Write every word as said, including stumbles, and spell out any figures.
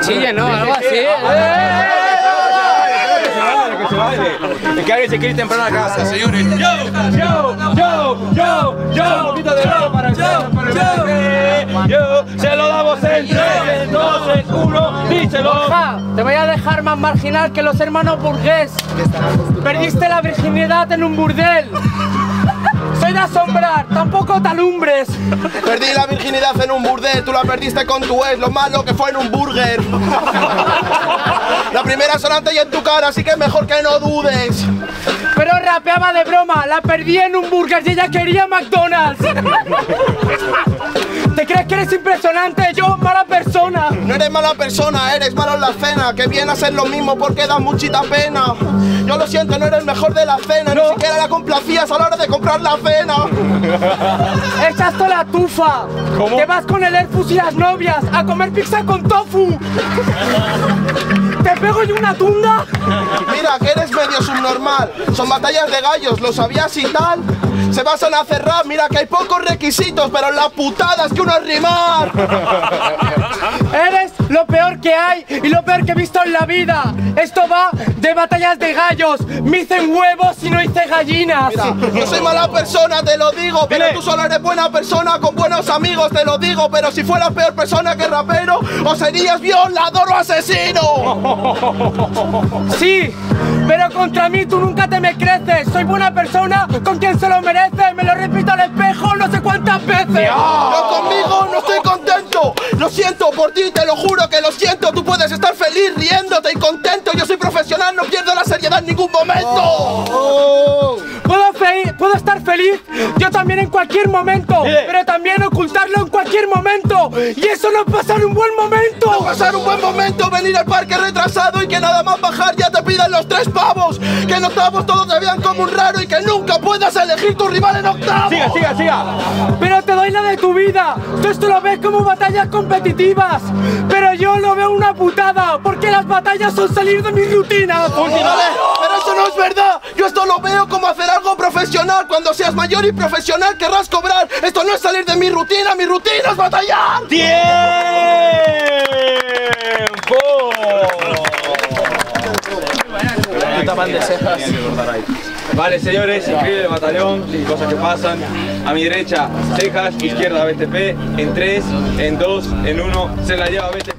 chille, ¿no? Algo así. Que se baile. Que alguien se quiere ir temprano a casa, señores. Yo, yo, yo, yo, yo. Un poquito de oro para el yo, yo. Se lo damos en tres, dos, uno. Díselo. Te voy a dejar más marginal que los hermanos burgués. Perdiste la virginidad en un burdel. Soy de asombrar, tampoco te alumbres. Perdí la virginidad en un burdel, tú la perdiste con tu ex, lo malo que fue en un burger. La primera sonante y en tu cara, así que mejor que no dudes. Pero rapeaba de broma, la perdí en un burger y ella quería McDonald's. ¿Te crees que eres impresionante? Yo, mala persona. No eres mala persona, eres malo en la cena. Que viene a ser lo mismo porque da muchita pena. Yo lo siento, no eres el mejor de la cena. No. Ni siquiera la complacías a la hora de comprar la cena. Echaste la tufa. ¿Cómo? Te vas con el Airfus y las novias a comer pizza con tofu. ¿Te pego yo una tunda? Mira, que eres medio subnormal. Son batallas de gallos, ¿lo sabías y tal? Se basan a cerrar, mira que hay pocos requisitos, pero la putada es que uno es rimar. Eres lo peor que hay y lo peor que he visto en la vida. Esto va de batallas de gallos. Me dicen huevos y no hice gallinas. Mira, yo soy mala persona, te lo digo, pero tú solo eres buena persona con buenos amigos, te lo digo. Pero si fueras peor persona que rapero, o serías violador o asesino. Sí, pero contra mí tú nunca te me creces. Soy buena persona con quien se lo merece. Me lo repito al espejo no sé cuántas veces. Yo conmigo no estoy contento. Lo siento por ti, te lo juro que lo siento. Tú puedes estar feliz, riéndote y contento. Yo soy profesional, no pierdo la seriedad en ningún momento. Oh, oh. Puedo, puedo estar feliz, yo también en cualquier momento, yeah. Pero también ocultarlo en cualquier momento. Y eso no es pasar un buen momento. No pasar un buen momento, venir al parque retrasado y que nada más bajar ya te pidan los tres pavos. Que en octavos todos te vean como un raro y que nunca puedas elegir tu rival en octavos. Siga, siga, siga. Pero te doy la de tu vida. Tú esto lo ves como batallas competitivas, pero yo lo veo una putada, porque las batallas son salir de mi rutina. Oh, pero eso no es verdad. Yo esto lo veo como hacer algo profesional. Cuando seas mayor y profesional querrás cobrar. Esto no es salir de mi rutina, mi rutina es batallar. ¡Tiempo! Vale, señores, inscribe el batallón, cosas que pasan. A mi derecha, Cejas, izquierda, B T P. En tres, en dos, en uno, se la lleva B T P.